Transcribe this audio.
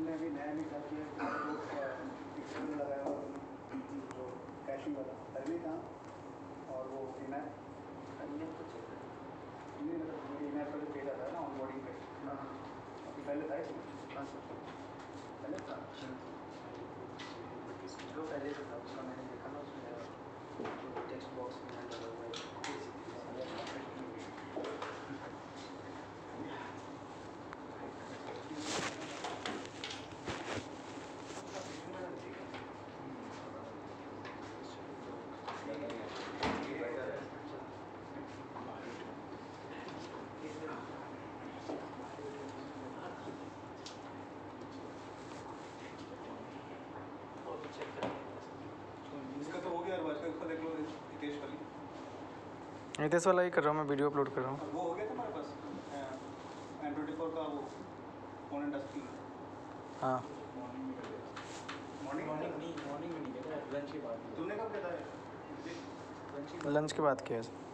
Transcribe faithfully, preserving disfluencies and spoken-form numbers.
तुमने अभी नया निकाल किया पिक्चर लगाया हुआ जो कैशिंग वाला पहले था और वो इनैप अन्य तो चाहिए नहीं मतलब इनैप का जो पेज आता है ना ऑन बोर्डिंग पे पहले था इसमें हाँ सर पहले था जो पहले से था उसका मैंने देखा ना उसमें टेक्स्ट बॉक्स में डाला हुआ है इसका तो हो गया और इसका देख लो हितेश वाली हितेश वाला ही कर रहा हूँ मैं, वीडियो अपलोड कर रहा हूँ। वो हो गया था हमारे पास एम ट्वेंटी फोर का वो फोन एंड डस्ट की हाँ मॉर्निंग मॉर्निंग नहीं मॉर्निंग में नहीं किया लंच के बाद। तुमने कब किया था? लंच के बाद किया।